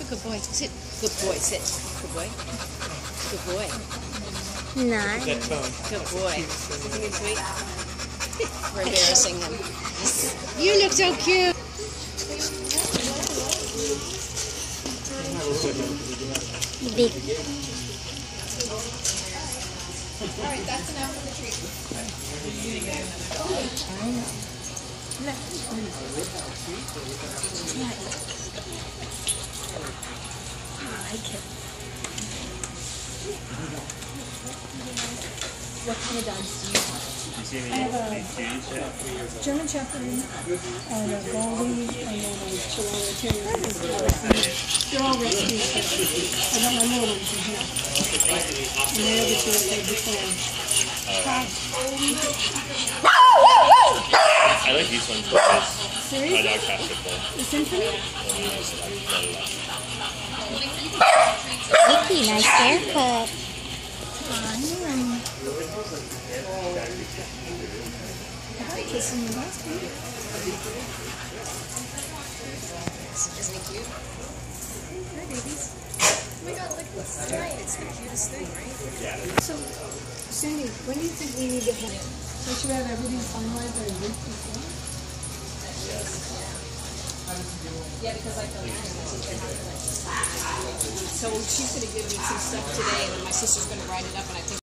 Good boy. Sit. Good boy. Sit. Good boy. Good boy. Nice. Good boy. Isn't he sweet? We're embarrassing him. You look so cute. Big. Alright, that's enough for the treat. I like it. What kind of dogs do you have? I have a German Shepherd and a Goldie and then a Chihuahua Terrier. They're all rescues. I got my little ones in here. And the other two I played before. I like these ones because my Seriously? dog has to pull. The Symphony? Mickey, nice haircut. Kissing you, that's good. Isn't he cute? Hi, babies. Oh my god, look, this is giant. It's the cutest thing, right? So, Cindy, when do you think we need to have it? So should we have everything finalized by a week before? Yeah, because I feel so she's going to give me some stuff today, and then my sister's going to write it up, and I think